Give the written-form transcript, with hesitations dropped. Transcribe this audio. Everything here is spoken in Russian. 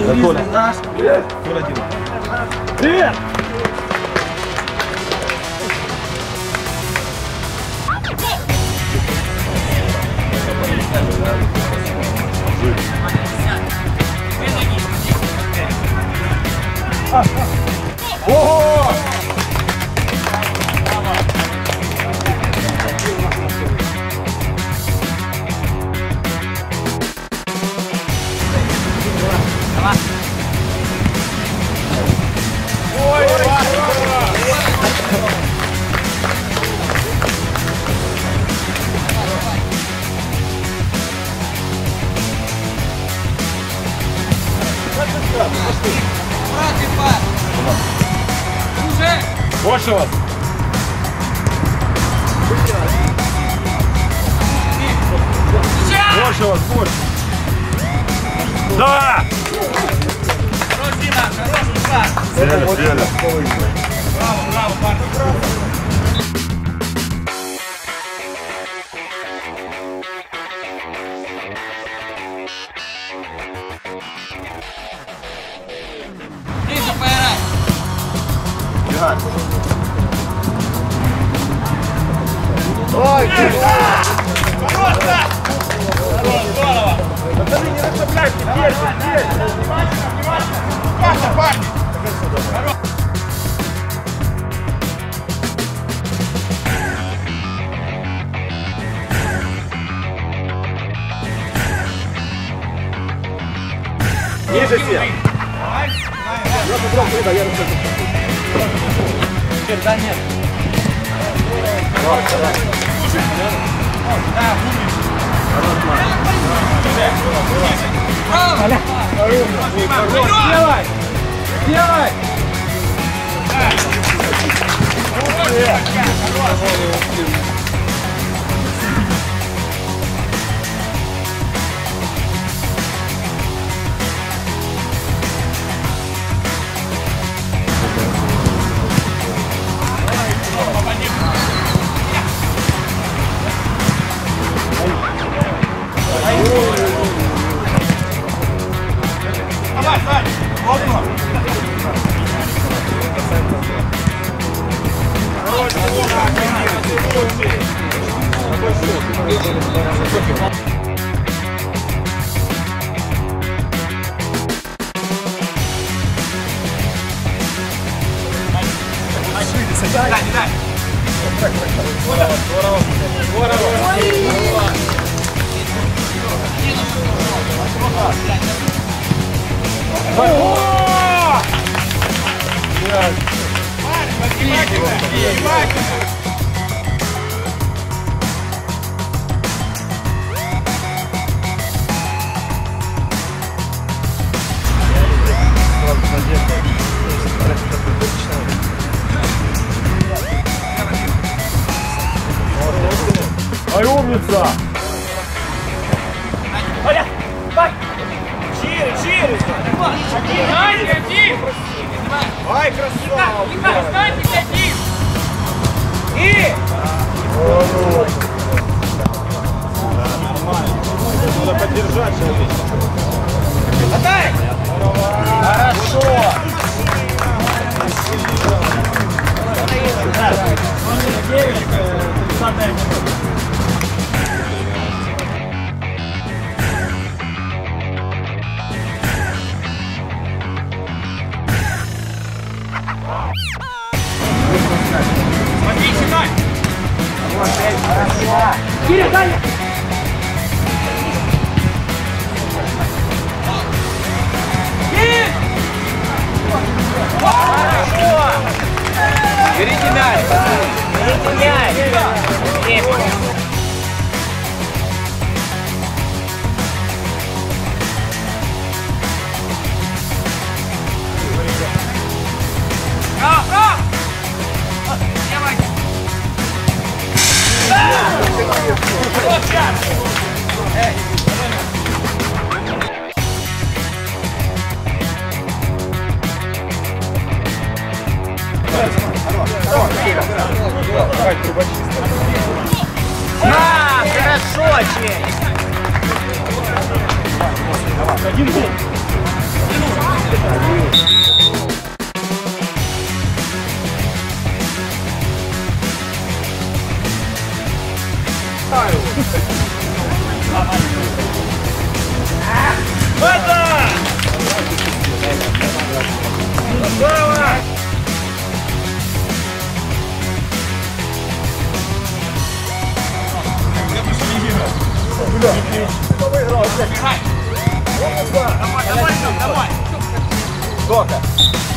Коля. Привет. Коля, привет. Ого! Ой, больше вас. Больше вас, больше. Да! Хорош, Дима, хорош, Дима. Реально. Браво, браво, парни, браво. Ближе поиграй. Ой, Хорош, да! Хорош, здорово. пацаны, не расслабляйте, держи. Внимательно, внимательно. Паша, парни. Хорош. Ниже все. Да нет. Делай! Делай! Давай, Сань! Опа! Дай, не дай! Ай, умница! Оля, давай! Чири! Один! Ай, красава! Встаньте, один! И! Надо поддержать человека. Отдай! Хорошо! Смотри, считай! Кирилл, дай! Хорошо! Берите мяч! Берите мяч! Браво! Давай! Вот сейчас! Эй! На, хорошо, честь! Один гол. Домой, домой, домой. Сколько?